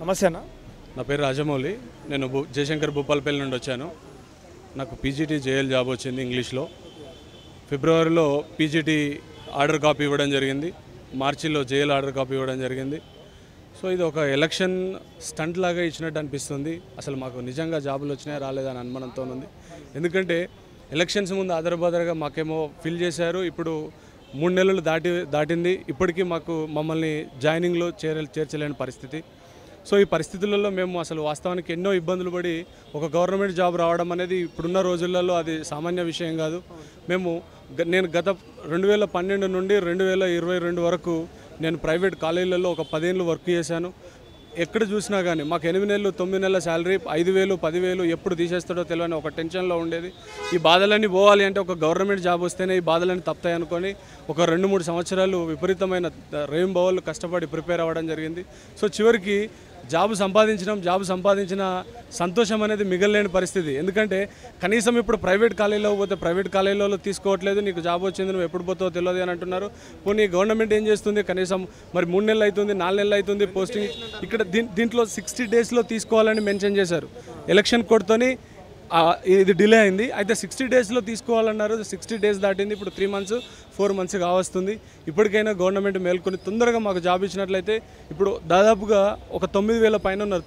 నమస్తేనా. నా పేరు రాజమౌళి. నేను జయశంకర్ భూపాలపల్లి నుండి వచ్చాను. నాకు పీజీటీ జేఎల్ జాబ్ వచ్చింది ఇంగ్లీష్లో. ఫిబ్రవరిలో పీజీటీ ఆర్డర్ కాపీ ఇవ్వడం జరిగింది. మార్చిలో జేఎల్ ఆర్డర్ కాపీ ఇవ్వడం జరిగింది. సో ఇది ఒక ఎలక్షన్ స్టంట్ లాగా ఇచ్చినట్టు అనిపిస్తుంది. అసలు మాకు నిజంగా జాబులు వచ్చినాయా రాలేదని అనుమానంతో ఉంది. ఎందుకంటే ఎలక్షన్స్ ముందు ఆధారబాదరగా మాకేమో ఫిల్ చేశారు. ఇప్పుడు 3 నెలలు దాటింది. ఇప్పటికీ మమ్మల్ని జాయినింగ్లో చేర్చలేని పరిస్థితి. సో ఈ పరిస్థితులలో మేము అసలు వాస్తవానికి ఎన్నో ఇబ్బందులు పడి ఒక గవర్నమెంట్ జాబ్ రావడం అనేది ఇప్పుడున్న రోజులలో అది సామాన్య విషయం కాదు. నేను గత 2012 నుండి 2022 వరకు నేను ప్రైవేట్ కాలేజీలలో ఒక 10 ఏళ్ళు వర్క్ చేశాను. ఎక్కడ చూసినా కానీ మాకు 8 నెలలు 9 నెలల శాలరీ 5,000 10,000 ఎప్పుడు తీసేస్తాడో తెలియని ఒక టెన్షన్లో ఉండేది. ఈ బాధలన్నీ పోవాలి అంటే ఒక గవర్నమెంట్ జాబ్ వస్తేనే ఈ బాధలన్నీ తప్పుతాయి అనుకొని ఒక 2-3 సంవత్సరాలు విపరీతమైన రెయిన్బోలు కష్టపడి ప్రిపేర్ అవ్వడం జరిగింది. సో చివరికి జాబ్ సంపాదించిన సంతోషం అనేది మిగలలేని పరిస్థితి. ఎందుకంటే కనీసం ఇప్పుడు ప్రైవేట్ కాలేజీలో పోతే ప్రైవేట్ కాలేజీలో తీసుకోవట్లేదు, నీకు జాబ్ వచ్చింది నువ్వు ఎప్పుడు పోతావో తెలియదు అని అంటున్నారు. పోనీ గవర్నమెంట్ ఏం చేస్తుంది, కనీసం మరి 3 నెలలు అవుతుంది 4 నెలలు అవుతుంది పోస్టింగ్. ఇక్కడ దీంట్లో 60 డేస్లో తీసుకోవాలని మెన్షన్ చేశారు. ఎలక్షన్ కోడ్తోని ఇది డిలే అయింది. అయితే 60 డేస్లో తీసుకోవాలన్నారు. 60 డేస్ దాటింది. ఇప్పుడు 3 మంత్స్ 4 మంత్స్ కావస్తుంది. ఇప్పటికైనా గవర్నమెంట్ మేల్కొని తొందరగా మాకు జాబ్ ఇచ్చినట్లయితే ఇప్పుడు దాదాపుగా ఒక 9,000 పైన ఉన్నారు.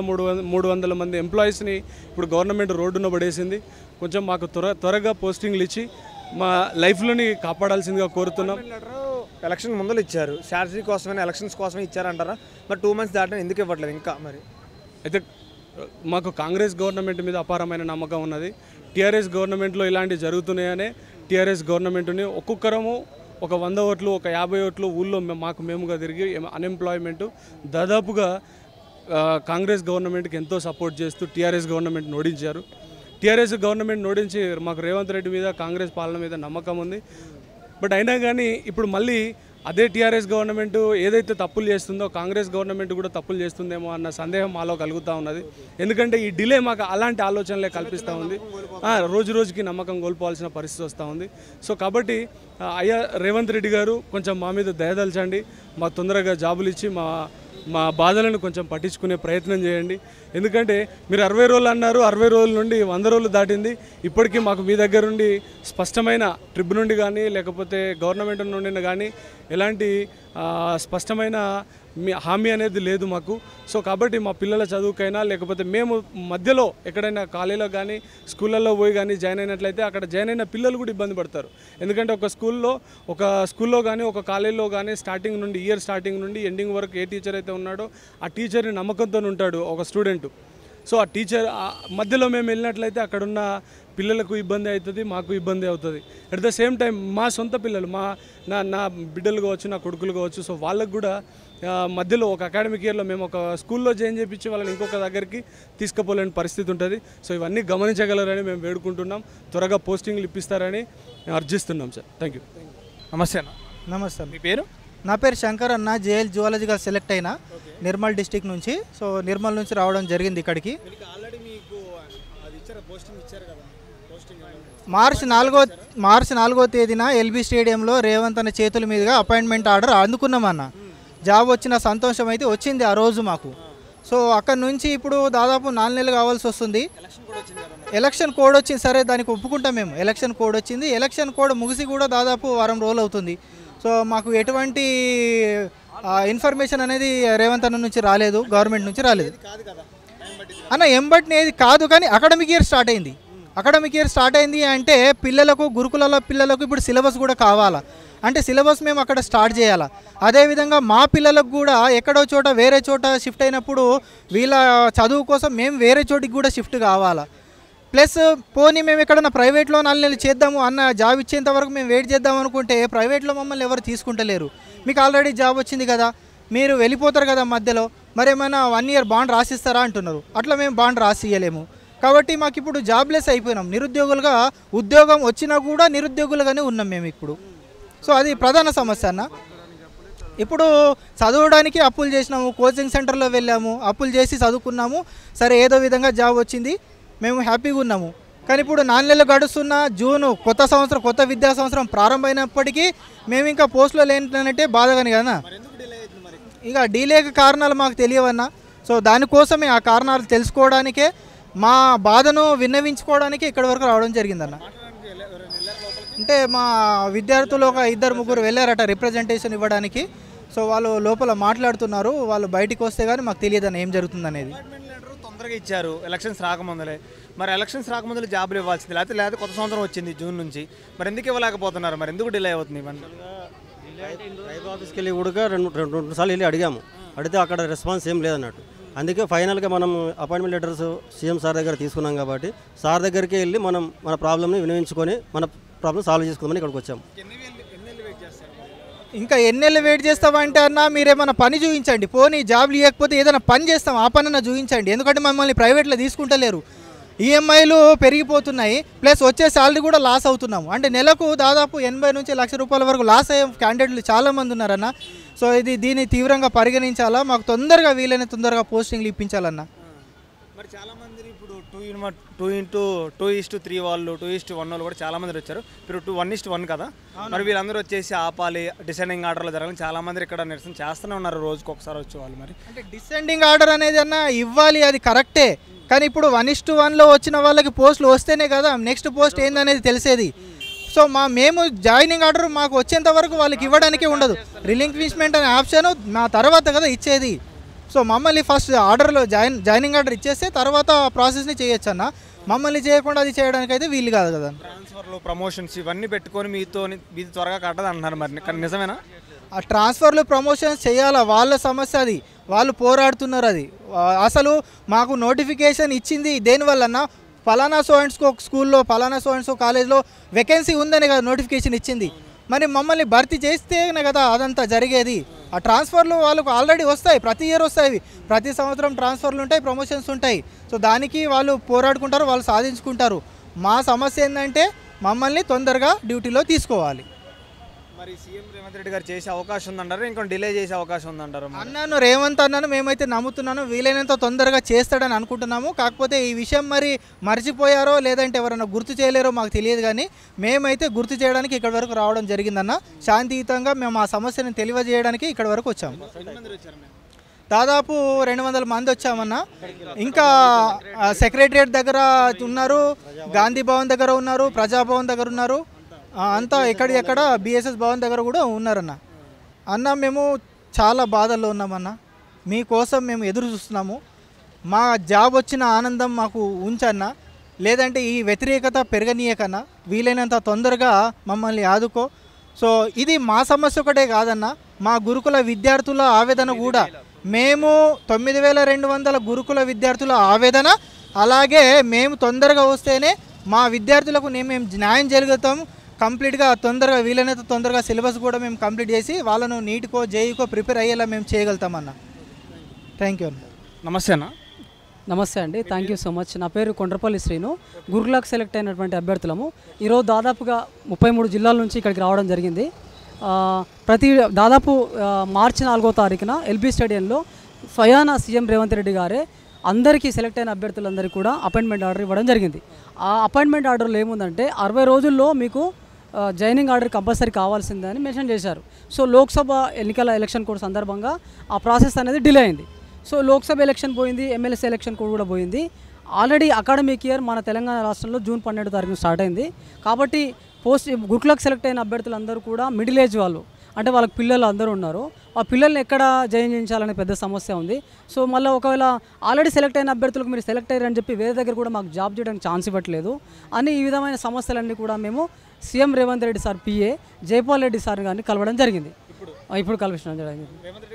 9,300 మంది ఎంప్లాయీస్ని ఇప్పుడు గవర్నమెంట్ రోడ్డున పడేసింది. కొంచెం మాకు త్వరగా పోస్టింగ్లు ఇచ్చి మా లైఫ్లోని కాపాడాల్సిందిగా కోరుతున్నాం. ఎలక్షన్ ముందలు ఇచ్చారు, శాలరీ కోసమే ఎలక్షన్స్ కోసమే ఇచ్చారంటారా? మరి 2 మంత్స్ దాటిన ఎందుకు ఇవ్వట్లేదు ఇంకా? మరి అయితే మాకు కాంగ్రెస్ గవర్నమెంట్ మీద అపారమైన నమ్మకం ఉన్నది. టీఆర్ఎస్ గవర్నమెంట్లో ఇలాంటివి జరుగుతున్నాయనే టీఆర్ఎస్ గవర్నమెంట్ని ఒక్కొక్కరము ఒక 100 ఓట్లు ఒక 50 ఓట్లు ఊళ్ళో మేముగా తిరిగి అన్ఎంప్లాయ్మెంట్ దాదాపుగా కాంగ్రెస్ గవర్నమెంట్కి ఎంతో సపోర్ట్ చేస్తూ టీఆర్ఎస్ గవర్నమెంట్ ఓడించారు. టీఆర్ఎస్ గవర్నమెంట్ ఓడించి మాకు రేవంత్ రెడ్డి మీద కాంగ్రెస్ పాలన మీద నమ్మకం ఉంది. బట్ అయినా కానీ ఇప్పుడు మళ్ళీ అదే టీఆర్ఎస్ గవర్నమెంట్ ఏదైతే తప్పులు చేస్తుందో కాంగ్రెస్ గవర్నమెంట్ కూడా తప్పులు చేస్తుందేమో అన్న సందేహం మాలో కలుగుతూ ఉన్నది. ఎందుకంటే ఈ డిలే మాకు అలాంటి ఆలోచనలే కల్పిస్తూ ఉంది. రోజు రోజుకి నమ్మకం కోల్పోవాల్సిన పరిస్థితి వస్తూ ఉంది. సో కాబట్టి అయ్యా రేవంత్ రెడ్డి గారు కొంచెం మా మీద దయదల్చండి. మాకు తొందరగా జాబులు ఇచ్చి మా బాధలను కొంచెం పట్టించుకునే ప్రయత్నం చేయండి. ఎందుకంటే మీరు 60 రోజులు అన్నారు, 60 రోజుల నుండి 100 రోజులు దాటింది. ఇప్పటికీ మాకు మీ దగ్గర నుండి స్పష్టమైన ట్రిప్ నుండి కానీ లేకపోతే గవర్నమెంట్ నుండి కానీ ఎలాంటి స్పష్టమైన హామీ అనేది లేదు మాకు. సో కాబట్టి మా పిల్లల చదువుకైనా లేకపోతే మేము మధ్యలో ఎక్కడైనా కాలేజీలో కానీ స్కూళ్ళల్లో పోయి కానీ జాయిన్ అయినట్లయితే అక్కడ జాయిన్ అయిన పిల్లలు కూడా ఇబ్బంది పడతారు. ఎందుకంటే ఒక స్కూల్లో కానీ ఒక కాలేజీలో కానీ స్టార్టింగ్ నుండి ఇయర్ స్టార్టింగ్ నుండి ఎండింగ్ వరకు ఏ టీచర్ అయితే ఉన్నాడో ఆ టీచర్ని నమ్మకంతో ఉంటాడు ఒక స్టూడెంట్. సో ఆ టీచర్ మధ్యలో మేము వెళ్ళినట్లయితే అక్కడున్న పిల్లలకు ఇబ్బంది అవుతుంది, మాకు ఇబ్బంది అవుతుంది. అట్ ద సేమ్ టైం మా సొంత పిల్లలు నా బిడ్డలు కావచ్చు, నా కొడుకులు కావచ్చు. సో వాళ్ళకు కూడా మధ్యలో ఒక అకాడమిక్ ఇయర్లో మేము ఒక స్కూల్లో జాయిన్ చేయించి వాళ్ళని ఇంకొక దగ్గరికి తీసుకుపోలేని పరిస్థితి ఉంటుంది. సో ఇవన్నీ గమనించగలరని మేము వేడుకుంటున్నాం. త్వరగా పోస్టింగ్లు ఇప్పిస్తారని అర్జిస్తున్నాం సార్. Thank you. నమస్తే అన్న. నమస్తే. మీ పేరు? నా పేరు శంకర్ అన్న. జేఎల్ జువాలజీగా సెలెక్ట్ అయినా నిర్మల్ డిస్టిక్ నుంచి. సో నిర్మల్ నుంచి రావడం జరిగింది ఇక్కడికి. మార్చి 4వ తేదీన ఎల్బీ స్టేడియంలో రేవంత్ అన్న చేతుల మీదుగా అపాయింట్మెంట్ ఆర్డర్ అందుకున్నామన్న. జాబ్ వచ్చిన సంతోషం అయితే వచ్చింది ఆ రోజు మాకు. సో అక్కడ నుంచి ఇప్పుడు దాదాపు 4 నెలలు కావాల్సి వస్తుంది. ఎలక్షన్ కోడ్ వచ్చింది, సరే దానికి ఒప్పుకుంటాం మేము. ఎలక్షన్ కోడ్ వచ్చింది. ఎలక్షన్ కోడ్ ముగిసి కూడా దాదాపు వారం రోజులు అవుతుంది. సో మాకు ఎటువంటి ఇన్ఫర్మేషన్ అనేది రేవంత్ అన్న నుంచి రాలేదు, గవర్నమెంట్ నుంచి రాలేదు అన్న. ఎంబట్ని ఏది కాదు కానీ అకాడమిక్ ఇయర్ స్టార్ట్ అయింది. అకాడమిక్ ఇయర్ స్టార్ట్ అయింది అంటే పిల్లలకు గురుకుల పిల్లలకు ఇప్పుడు సిలబస్ కూడా కావాలా అంటే సిలబస్ మేము అక్కడ స్టార్ట్ చేయాలా. అదేవిధంగా మా పిల్లలకు కూడా ఎక్కడో చోట వేరే చోట షిఫ్ట్ అయినప్పుడు వీళ్ళ చదువు కోసం మేము వేరే చోటికి కూడా షిఫ్ట్ కావాలా. ప్లస్ పోనీ మేము ఎక్కడన్నా ప్రైవేట్లో 4 నెలలు చేద్దాము అన్న జాబ్ ఇచ్చేంత వరకు మేము వెయిట్ చేద్దాం అనుకుంటే ప్రైవేట్లో మమ్మల్ని ఎవరు తీసుకుంటలేరు. మీకు ఆల్రెడీ జాబ్ వచ్చింది కదా, మీరు వెళ్ళిపోతారు కదా మధ్యలో, మరేమైనా 1 ఇయర్ బాండ్ రాసిస్తారా అంటున్నారు. అట్లా మేము బాండ్ రాసి ఇవ్వలేము. కాబట్టి మాకు ఇప్పుడు జాబ్లెస్ అయిపోయినాం, నిరుద్యోగులుగా. ఉద్యోగం వచ్చినా కూడా నిరుద్యోగులుగానే ఉన్నాం మేము ఇప్పుడు. సో అది ప్రధాన సమస్య అన్న. ఇప్పుడు చదవడానికి అప్పులు చేసినాము, కోచింగ్ సెంటర్లో వెళ్ళాము, అప్పులు చేసి చదువుకున్నాము. సరే ఏదో విధంగా జాబ్ వచ్చింది, మేము హ్యాపీగా ఉన్నాము. కానీ ఇప్పుడు 4 నెలలు గడుస్తున్న జూను కొత్త సంవత్సరం, కొత్త విద్యా సంవత్సరం ప్రారంభమైనప్పటికీ మేము ఇంకా పోస్టులో లేనంటే బాధగానే కదా. ఇక డీలేకి కారణాలు మాకు తెలియవన్నా. సో దానికోసమే ఆ కారణాలు తెలుసుకోవడానికే మా బాధను విన్నవించుకోవడానికి ఇక్కడి వరకు రావడం జరిగిందన్న. అంటే మా విద్యార్థులు ఒక 2-3 వెళ్ళారట రిప్రజెంటేషన్ ఇవ్వడానికి. సో వాళ్ళు లోపల మాట్లాడుతున్నారు, వాళ్ళు బయటికి వస్తే కానీ మాకు తెలియదని ఏం జరుగుతుంది అనేది. తొందరగా ఇచ్చారు ఎలక్షన్స్ రాకముందలే, మరి ఎలక్షన్స్ రాకముందులే జాబులు ఇవ్వాల్సింది, లేకపోతే కొత్త సంవత్సరం వచ్చింది జూన్ నుంచి, మరి ఎందుకు ఇవ్వలేకపోతున్నారు, మరి ఎందుకు డిలే అవుతుంది ఇవన్నీ? రైతు ఆఫీస్కి వెళ్ళి కూడా రెండు సార్లు వెళ్ళి అడిగాము, అడిగితే అక్కడ రెస్పాన్స్ ఏం లేదన్నట్టు. అందుకే ఫైనల్గా మనం అపాయింట్మెంట్ లెటర్స్ సీఎం సార్ దగ్గర తీసుకున్నాం కాబట్టి సార్ దగ్గరికి వెళ్ళి మనం మన ప్రాబ్లమ్ని వినియోగించుకొని మన ప్రాబ్లమ్ సాల్వ్ చేసుకుందామని ఇక్కడికి వచ్చాము. ఇంకా ఎన్నెళ్ళు వెయిట్ చేస్తామంటే అన్న మీరేమైనా పని చూపించండి, పోనీ జాబ్లు ఇవ్వకపోతే ఏదైనా పని చేస్తాం, ఆ పనన్నా చూపించండి. ఎందుకంటే మమ్మల్ని ప్రైవేట్లో తీసుకుంటలేరు, ఈఎంఐలు పెరిగిపోతున్నాయి, ప్లస్ వచ్చే శాలరీ కూడా లాస్ అవుతున్నాము. అంటే నెలకు దాదాపు 80 నుంచి ₹1,00,000 వరకు లాస్ అయ్యే క్యాండిడేట్లు చాలామంది ఉన్నారన్న. సో దీన్ని తీవ్రంగా పరిగణించాలా, మాకు తొందరగా వీలైన తొందరగా పోస్టింగ్లు ఇప్పించాలన్న. మరి చాలామంది ఇప్పుడు 2:3 వాళ్ళు 2:1 వాళ్ళు కూడా చాలామంది వచ్చారు. ఇప్పుడు 1:1 కదా, మరి వీళ్ళందరూ వచ్చేసి ఆపాలి, డిసెండింగ్ ఆర్డర్లో జరగాలి, చాలామంది ఇక్కడ నిరసన చేస్తూనే ఉన్నారు రోజుకి ఒకసారి వచ్చే వాళ్ళు. మరి అంటే డిసెండింగ్ ఆర్డర్ అనేది అన్న ఇవ్వాలి, అది కరెక్టే. కానీ ఇప్పుడు 1:1లో వచ్చిన వాళ్ళకి పోస్టులు వస్తేనే కదా నెక్స్ట్ పోస్ట్ ఏందనేది తెలిసేది. సో మేము జాయినింగ్ ఆర్డర్ మాకు వచ్చేంత వరకు వాళ్ళకి ఇవ్వడానికి ఉండదు. రిలింక్విష్మెంట్ అనే ఆప్షన్ మా తర్వాత కదా ఇచ్చేది. సో మమ్మల్ని ఫస్ట్ ఆర్డర్లో జాయినింగ్ ఆర్డర్ ఇచ్చేస్తే తర్వాత ప్రాసెస్ని చేయొచ్చు అన్న. మమ్మల్ని చేయకుండా అది చేయడానికి అయితే వీలు కాదు కదా. ట్రాన్స్ఫర్లు, ప్రమోషన్స్ ఇవన్నీ పెట్టుకొని మీతో త్వరగా కట్టదు అంటున్నారు, మరి కానీ నిజమేనా? ఆ ట్రాన్స్ఫర్లు ప్రమోషన్స్ చేయాలా, వాళ్ళ సమస్య అది, వాళ్ళు పోరాడుతున్నారు. అది అసలు మాకు నోటిఫికేషన్ ఇచ్చింది దేనివల్లన్నా, ఫలానా సో అండ్ స్కో స్కూల్లో ఫలానా సో అండ్ సో కాలేజ్లో వేకెన్సీ ఉందని కదా నోటిఫికేషన్ ఇచ్చింది. మరి మమ్మల్ని భర్తీ చేస్తేనే కదా అదంతా జరిగేది. ఆ ట్రాన్స్ఫర్లు వాళ్ళకు ఆల్రెడీ వస్తాయి, ప్రతి ఇయర్ వస్తాయి, ప్రతి సంవత్సరం ట్రాన్స్ఫర్లు ఉంటాయి, ప్రమోషన్స్ ఉంటాయి. సో దానికి వాళ్ళు పోరాడుకుంటారు, వాళ్ళు సాధించుకుంటారు. మా సమస్య ఏంటంటే మమ్మల్ని తొందరగా డ్యూటీలో తీసుకోవాలి. మరి సీఎం రేవంత్ రెడ్డి గారు చేసే అవకాశం ఉందంటారు, ఇంకొక డిలే చేసే అవకాశం ఉందంటారు? అన్నాను రేవంత్ అన్నాను, మేమైతే నమ్ముతున్నాను వీలైనంత తొందరగా చేస్తాడని అనుకుంటున్నాము. కాకపోతే ఈ విషయం మరి మర్చిపోయారో లేదంటే ఎవరైనా గుర్తు చేయలేరో మాకు తెలియదు, కానీ మేమైతే గుర్తు చేయడానికి ఇక్కడ వరకు రావడం జరిగిందన్న. శాంతియుతంగా మేము ఆ సమస్యను తెలియజేయడానికి ఇక్కడ వరకు వచ్చాము. దాదాపు 200 మంది వచ్చామన్న. ఇంకా సెక్రటరియట్ దగ్గర ఉన్నారు, గాంధీ భవన్ దగ్గర ఉన్నారు, ప్రజాభవన్ దగ్గర ఉన్నారు, అంతా ఎక్కడ బిఎస్ఎస్ భవన్ దగ్గర కూడా ఉన్నారన్న. మేము చాలా బాధల్లో ఉన్నామన్న, మీకోసం మేము ఎదురు చూస్తున్నాము. మా జాబ్ వచ్చిన ఆనందం మాకు ఉంచన్న, లేదంటే ఈ వ్యతిరేకత పెరగనీయకన్నా వీలైనంత తొందరగా మమ్మల్ని ఆదుకో. సో ఇది మా సమస్య ఒకటే కాదన్న, మా గురుకుల విద్యార్థుల ఆవేదన కూడా. మేము 9200 గురుకుల విద్యార్థుల ఆవేదన, అలాగే మేము తొందరగా వస్తేనే మా విద్యార్థులకు మేము న్యాయం జరుగుతాం. కంప్లీట్గా తొందరగా వీలైనంత తొందరగా సిలబస్ కూడా మేము కంప్లీట్ చేసి వాళ్ళను నీట్కో జేఈకో ప్రిపేర్ అయ్యేలా మేము చేయగలుగుతామన్న. థ్యాంక్ యూ అన్న. నమస్తే అన్న. నమస్తే అండి, థ్యాంక్ యూ సో మచ్. నా పేరు కొండ్రపల్లి శ్రీను. గురుకులకు సెలెక్ట్ అయినటువంటి అభ్యర్థులము ఈరోజు దాదాపుగా 33 జిల్లాల నుంచి ఇక్కడికి రావడం జరిగింది. దాదాపు మార్చి 4వ తారీఖున ఎల్బీ స్టేడియంలో స్వయానా సీఎం రేవంత్ రెడ్డి గారే అందరికీ సెలెక్ట్ అయిన అభ్యర్థులందరికీ కూడా అపాయింట్మెంట్ ఆర్డర్ ఇవ్వడం జరిగింది. ఆ అపాయింట్మెంట్ ఆర్డర్లో ఏముందంటే 60 రోజుల్లో మీకు జాయినింగ్ ఆర్డర్ కంపల్సరీ కావాల్సిందని మెన్షన్ చేశారు. సో లోక్సభ ఎన్నికల ఎలక్షన్ కోడ్ సందర్భంగా ఆ ప్రాసెస్ అనేది డిలే అయింది. సో లోక్సభ ఎలక్షన్ పోయింది, ఎమ్మెల్సీ ఎలక్షన్ కోడ్ కూడా పోయింది. ఆల్రెడీ అకాడమిక్ ఇయర్ మన తెలంగాణ రాష్ట్రంలో జూన్ 12వ తారీఖున స్టార్ట్ అయింది. కాబట్టి గురుకులకు సెలెక్ట్ అయిన అభ్యర్థులందరూ కూడా మిడిల్ ఏజ్ వాళ్ళు, అంటే వాళ్ళకి పిల్లలు అందరూ ఉన్నారు. ఆ పిల్లల్ని ఎక్కడ జాయిన్ చేయించాలనే పెద్ద సమస్య ఉంది. సో మళ్ళీ ఒకవేళ ఆల్రెడీ సెలెక్ట్ అయిన అభ్యర్థులకు మీరు సెలెక్ట్ అయ్యారని చెప్పి వేరే దగ్గర కూడా మాకు జాబ్ చేయడానికి ఛాన్స్ ఇవ్వట్లేదు అని ఈ విధమైన సమస్యలన్నీ కూడా మేము CM Revanth Reddy sir PA Jaipal Reddy sir గారిని కలవడం జరిగింది. ఇప్పుడు కలిసిన జరిగింది.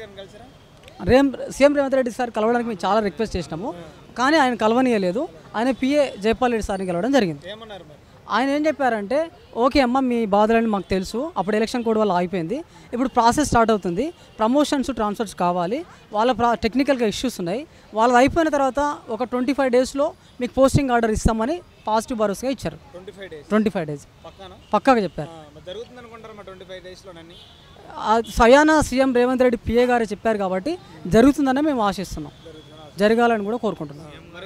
సీఎం రేవంత్ రెడ్డి సార్ కలవడానికి మేము చాలా రిక్వెస్ట్ చేసినాము, కానీ ఆయన కలవనీయలేదు. ఆయన పిఏ జైపాల్ రెడ్డి సార్ని కలవడం జరిగింది. ఆయన ఏం చెప్పారంటే, ఓకే అమ్మ మీ బాధలని మాకు తెలుసు, అప్పుడు ఎలక్షన్ కోడ్ వల్ల ఆగిపోయింది, ఇప్పుడు ప్రాసెస్ స్టార్ట్ అవుతుంది, ప్రమోషన్స్ ట్రాన్స్ఫర్స్ కావాలి, వాళ్ళ టెక్నికల్గా ఇష్యూస్ ఉన్నాయి, వాళ్ళది అయిపోయిన తర్వాత ఒక 25 డేస్లో మీకు పోస్టింగ్ ఆర్డర్ ఇస్తామని పాజిటివ్ భరోసాగా ఇచ్చారు. 25 డేస్ పక్కాగా చెప్పారు. స్వయానా సీఎం రేవంత్ రెడ్డి పిఏ గారే చెప్పారు కాబట్టి జరుగుతుందని మేము ఆశిస్తున్నాం, జరగాలని కూడా కోరుకుంటున్నాం.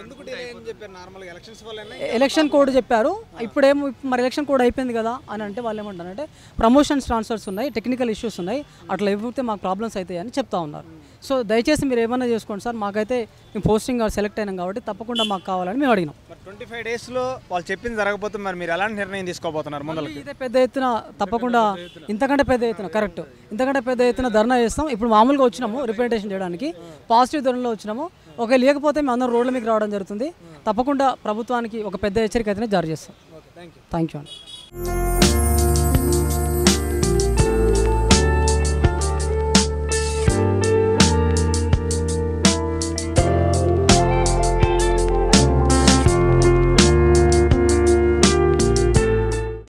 ఎలక్షన్ కోడ్ చెప్పారు, ఇప్పుడేమో మరి ఎలక్షన్ కోడ్ అయిపోయింది కదా అని అంటే వాళ్ళు ఏమంటారంటే ప్రమోషన్స్ ట్రాన్స్ఫర్స్ ఉన్నాయి, టెక్నికల్ ఇష్యూస్ ఉన్నాయి, అట్లా ఇవ్వతే మాకు ప్రాబ్లమ్స్ అవుతాయి అని చెప్తా ఉన్నారు. సో దయచేసి మీరు ఏమైనా చేసుకోండి సార్, మాకైతే మేము పోస్టింగ్ సెలెక్ట్ అయినాం కాబట్టి తప్పకుండా మాకు కావాలని మేము అడిగినాం. మరి 25 డేస్లో వాళ్ళు చెప్పింది జరగకపోతే మరి మీరు ఎలాంటి నిర్ణయం తీసుకోబోతున్నారు ముందలకి? ఇదే పెద్ద ఎత్తున తప్పకుండా ఇంతకంటే పెద్ద ఎత్తున కరెక్ట్ ఇంతకంటే పెద్ద ఎత్తున ధర్నా చేస్తాం. ఇప్పుడు మామూలుగా వచ్చినాము రిప్రజెంటేషన్ చేయడానికి, పాజిటివ్ ధోరణిలో వచ్చినాము. ఒకవేళ లేకపోతే మేము అందరం రోడ్ల మీకు రావడం జరుగుతుంది. తప్పకుండా ప్రభుత్వానికి ఒక పెద్ద హెచ్చరిక అయితేనే జారీ చేస్తాం. థ్యాంక్ యూ అండి.